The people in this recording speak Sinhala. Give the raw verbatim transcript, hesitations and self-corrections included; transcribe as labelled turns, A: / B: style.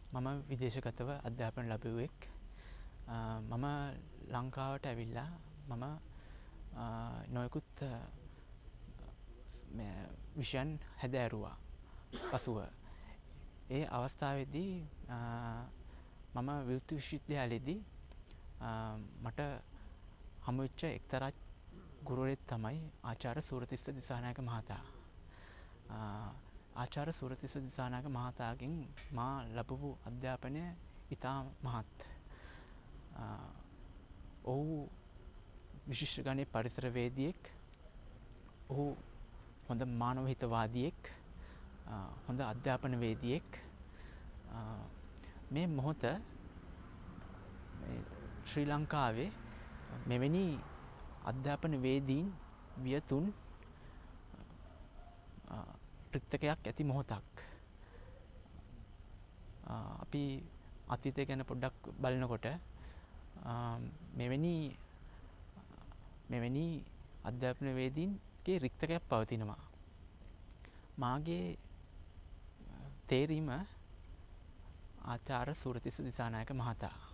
A: මම විදේශගතව අධ්‍යාපන ලැබුවෙක්. මම ලංකාවට ඇවිල්ලා මම නොයෙකුත් විෂයන් හැදෑරුවා. පසුව ඒ අවස්ථාවේදී මම විවෘත විශ්වවිද්‍යාලයේදී මට හමුවෙච්ච එක්තරා ගුරුවරයෙක් තමයි ආචාර්ය සුරතිස්ස දිසානායක මහතා. ආචාර්ය සුරතිස්ස දිසානායක මහතාගෙන් මා ලැබපු අධ්‍යාපනය ඉතා මහත්. ඔහු විශිෂ්ට ගණයේ පරිසරවේදියෙක්. ඔහු හොඳ මානව හිතවාදියෙක්. හොඳ අධ්‍යාපනවේදියෙක්. මේ මොහොත ශ්‍රී ලංකාවේ මෙවැනි අධ්‍යාපනවේදීන් වියතුන් රික්තකයක් ඇති මොහොතක්. අපි අතීතය ගැන පොඩ්ඩක් බලනකොට මෙවැනි මෙවැනි අධ්‍යාපනවේදීන්ගේ රික්තකයක් පවතිනවා. මාගේ තේරීම ආචාර්ය සුරතිස්ස දිසානායක මහතා.